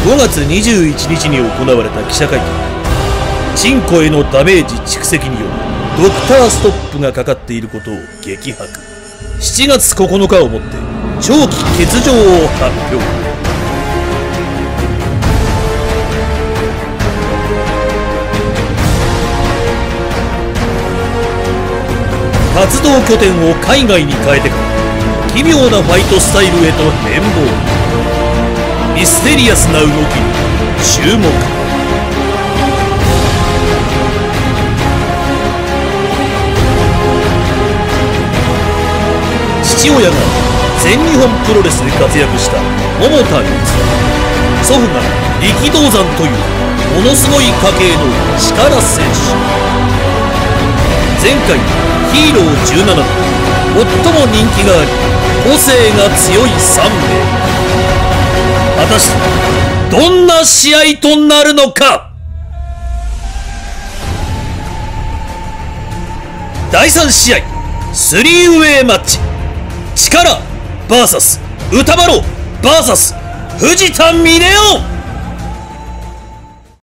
5月21日に行われた記者会見で、チンコへのダメージ蓄積によるドクターストップがかかっていることを激白。7月9日をもって長期欠場を発表。活動拠点を海外に変えてから奇妙なファイトスタイルへと変貌。ミステリアスな動きに注目。父親が全日本プロレスで活躍した桃田光は、祖父が力道山というものすごい家系の力選手。前回ヒーロー17で最も人気があり個性が強い3名。果たしてどんな試合となるのか。第3試合スリーウェイマッチ、力 VS 歌丸 VS 藤田峰雄。